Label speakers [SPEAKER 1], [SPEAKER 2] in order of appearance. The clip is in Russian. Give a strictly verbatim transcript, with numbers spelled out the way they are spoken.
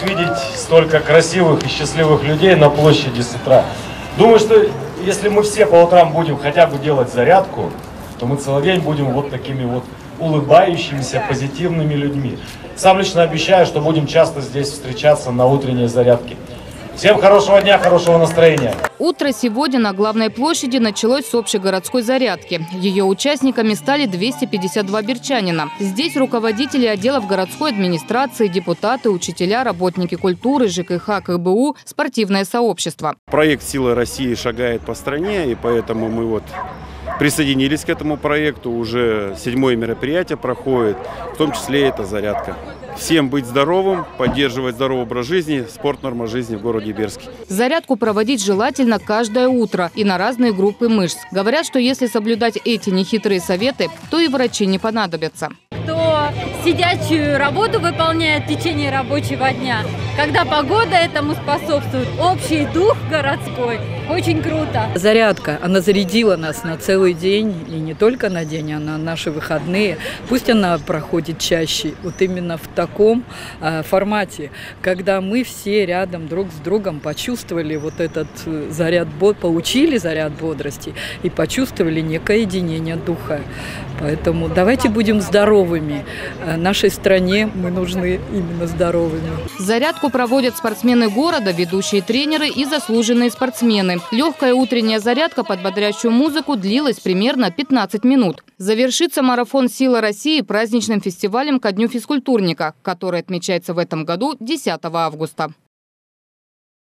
[SPEAKER 1] видеть столько красивых и счастливых людей на площади с утра. Думаю, что если мы все по утрам будем хотя бы делать зарядку, то мы целый день будем вот такими вот улыбающимися, позитивными людьми. Сам лично обещаю, что будем часто здесь встречаться на утренней зарядке. Всем хорошего дня, хорошего настроения.
[SPEAKER 2] Утро сегодня на главной площади началось с общегородской зарядки. Ее участниками стали двести пятьдесят два берчанина. Здесь руководители отделов городской администрации, депутаты, учителя, работники культуры, ЖКХ, КБУ, спортивное сообщество.
[SPEAKER 3] Проект «Сила России» шагает по стране, и поэтому мы вот присоединились к этому проекту. Уже седьмое мероприятие проходит, в том числе это зарядка. Всем быть здоровым, поддерживать здоровый образ жизни, спорт – норма жизни в городе Берске.
[SPEAKER 2] Зарядку проводить желательно каждое утро и на разные группы мышц. Говорят, что если соблюдать эти нехитрые советы, то и врачи не понадобятся.
[SPEAKER 4] Кто сидячую работу выполняет в течение рабочего дня, когда погода этому способствует, общий дух городской, очень круто.
[SPEAKER 5] Зарядка, она зарядила нас на целый день, и не только на день, а на наши выходные. Пусть она проходит чаще, вот именно в таком э, формате, когда мы все рядом друг с другом почувствовали вот этот заряд, получили заряд бодрости и почувствовали некое единение духа. Поэтому давайте будем здоровыми. Нашей стране мы нужны именно здоровыми.
[SPEAKER 2] Зарядку проводят спортсмены города, ведущие тренеры и заслуженные спортсмены. Легкая утренняя зарядка под бодрящую музыку длилась примерно пятнадцать минут. Завершится марафон «Сила России» праздничным фестивалем ко Дню физкультурника, который отмечается в этом году десятого августа.